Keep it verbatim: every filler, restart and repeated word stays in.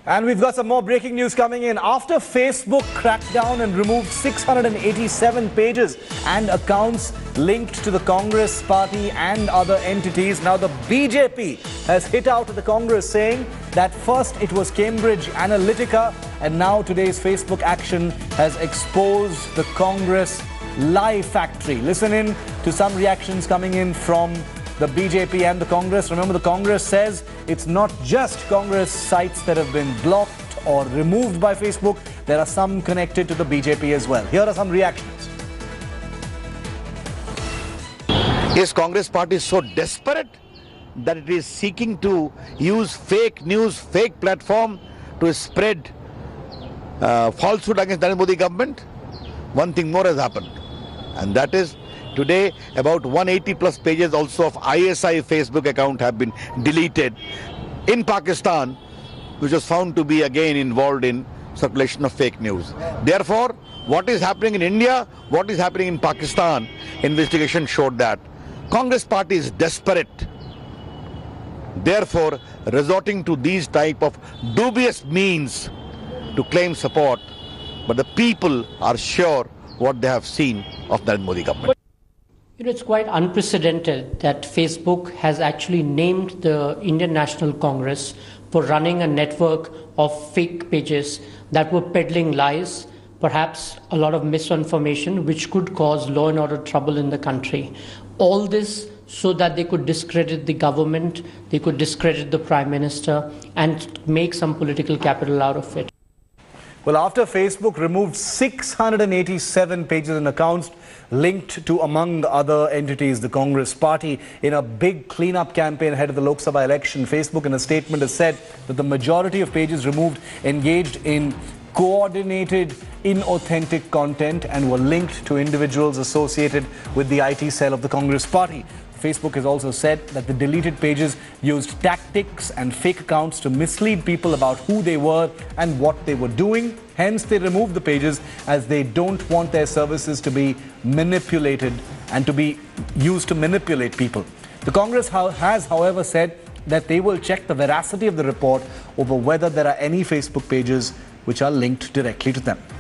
And we've got some more breaking news coming in. After Facebook cracked down and removed six hundred eighty-seven pages and accounts linked to the Congress party and other entities, now the B J P has hit out at the Congress saying that first it was Cambridge Analytica and now today's Facebook action has exposed the Congress lie factory. Listen in to some reactions coming in from the B J P and the Congress. Remember, the Congress says it's not just Congress sites that have been blocked or removed by Facebook. There are some connected to the B J P as well. Here are some reactions. Is Congress party so desperate that it is seeking to use fake news, fake platform to spread uh, falsehood against the Narendra Modi government? One thing more has happened, and that is today about one hundred eighty plus pages also of I S I Facebook account have been deleted in Pakistan, which was found to be again involved in circulation of fake news. Therefore, what is happening in India, what is happening in Pakistan, investigation showed that Congress party is desperate, therefore resorting to these type of dubious means to claim support, but the people are sure what they have seen of the Narendra Modi government. You know, it's quite unprecedented that Facebook has actually named the Indian National Congress for running a network of fake pages that were peddling lies, perhaps a lot of misinformation, which could cause law and order trouble in the country. All this so that they could discredit the government, they could discredit the Prime Minister and make some political capital out of it. Well, after Facebook removed six hundred eighty-seven pages and accounts linked to, among other entities, the Congress party, in a big cleanup campaign ahead of the Lok Sabha election, Facebook in a statement has said that the majority of pages removed engaged in coordinated, inauthentic content and were linked to individuals associated with the I T cell of the Congress party. Facebook has also said that the deleted pages used tactics and fake accounts to mislead people about who they were and what they were doing. Hence, they removed the pages as they don't want their services to be manipulated and to be used to manipulate people. The Congress has, however, said that they will check the veracity of the report over whether there are any Facebook pages which are linked directly to them.